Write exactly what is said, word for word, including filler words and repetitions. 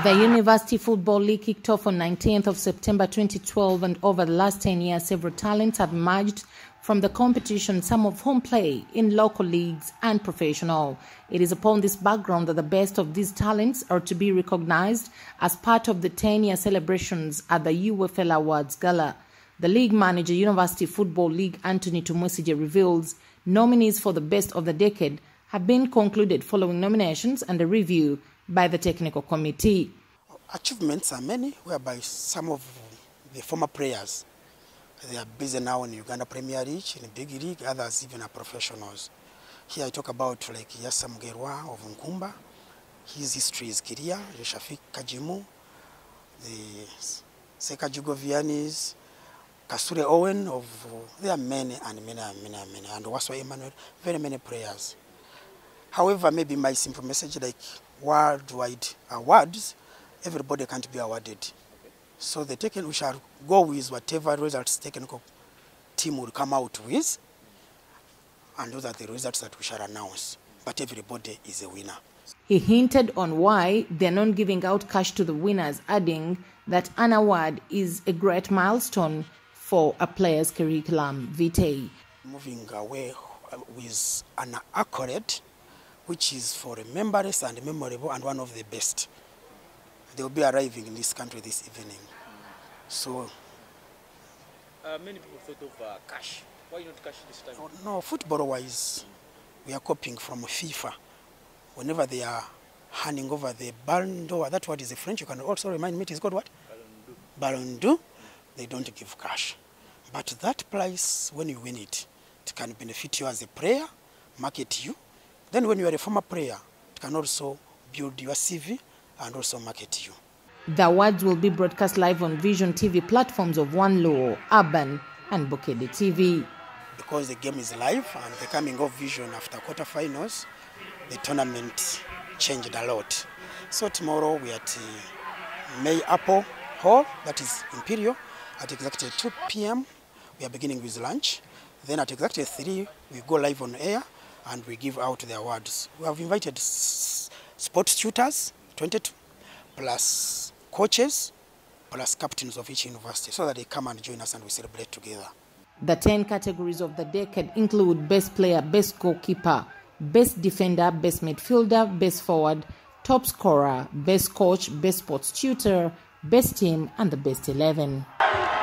The University Football League kicked off on nineteenth of September twenty twelve, and over the last ten years, several talents have emerged from the competition, some of whom play in local leagues and professional. It is upon this background that the best of these talents are to be recognized as part of the ten-year celebrations at the U F L Awards Gala. The league manager, University Football League, Anthony Tumwesije, reveals nominees for the best of the decade have been concluded following nominations and a review by the technical committee. Achievements are many, whereby some of the former players, they are busy now in Uganda Premier League, in the big league, others even are professionals. Here I talk about like Yassa Mugerwa of Nkumba. His history is clear. Shafiq Kajimu, the Seka Jugovianis, Kasure Owen of, there are many and many and many and many, and Waswa Emmanuel, very many players. However, maybe my simple message, like worldwide awards, everybody can't be awarded. So the taken, we shall go with whatever results technical team will come out with, and those are the results that we shall announce. But everybody is a winner. He hinted on why they're not giving out cash to the winners, adding that an award is a great milestone for a player's curriculum vitae. Moving away with an accolade, which is for remembrance and memorable and one of the best. They will be arriving in this country this evening. So, uh, many people thought of uh, cash. Why not cash this time? Oh, no, football-wise, we are copying from FIFA. Whenever they are handing over the Ballon d'Or, that word is a French. You can also remind me, it is called what? Ballon d'Or. They don't give cash. But that price, when you win it, it can benefit you as a player, market you. Then when you are a former player, it can also build your C V and also market you. The awards will be broadcast live on Vision T V platforms of One Law, Urban and Bokede T V. Because the game is live and the coming of Vision after quarterfinals, the tournament changed a lot. So tomorrow we are at uh, May Apple Hall, that is Imperial, at exactly two p m We are beginning with lunch. Then at exactly three, we go live on air and we give out the awards. We have invited sports tutors, twenty-two, plus coaches, plus captains of each university, so that they come and join us and we celebrate together. The ten categories of the decade include Best Player, Best Goalkeeper, Best Defender, Best Midfielder, Best Forward, Top Scorer, Best Coach, Best Sports Tutor, Best Team, and the Best eleven.